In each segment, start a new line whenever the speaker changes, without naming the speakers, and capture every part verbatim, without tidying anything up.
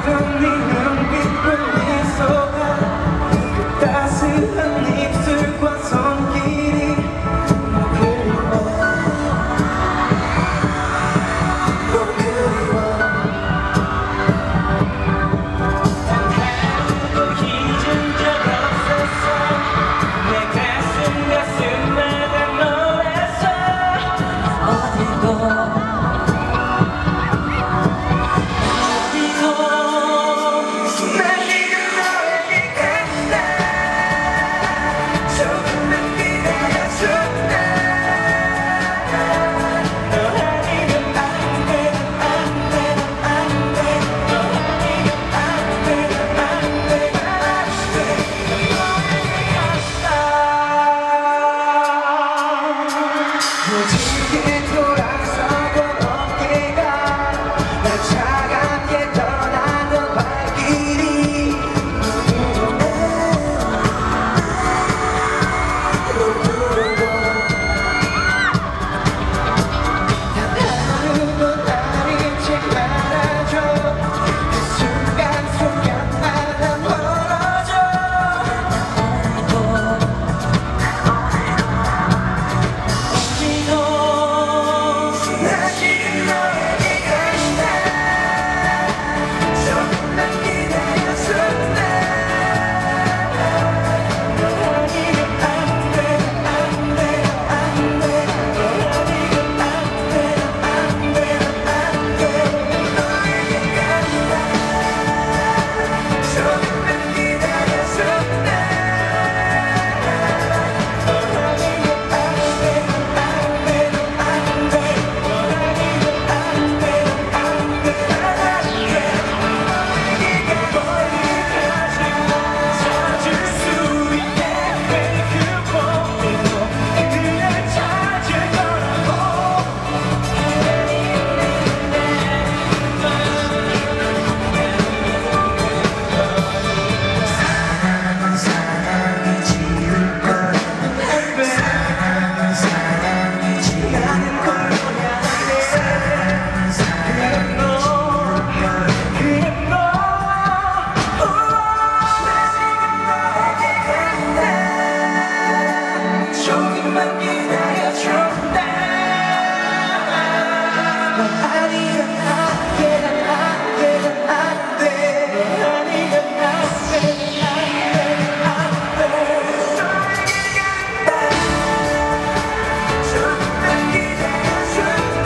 네 눈빛과 미소가 그 따스한 입술과 손길이 너 그리워 너 그리워 단 하루도 잊은 적 없었어 내 가슴 가슴마다 너라서 어디도 무지개 돌아서고 어깨가 날 차갑게 떠나는 발길이 단 하루도 날 잊지 말아줘 그 순간 순간마다 멀어져 조금만 기다려줘 난 아니면 안돼 난 안돼 난 안돼 너 아니면 안돼 난 안돼 너에게 간다 조금만 기다려줘 난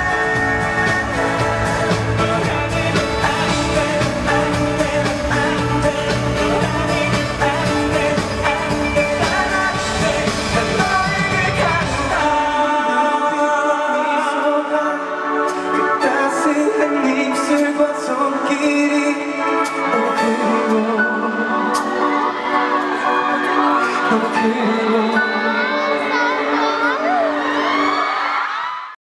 너 아니면 안돼 안돼 안돼 너 아니면 안돼 안돼 난 안돼 입술과 손길이 너 그리워 너 그리워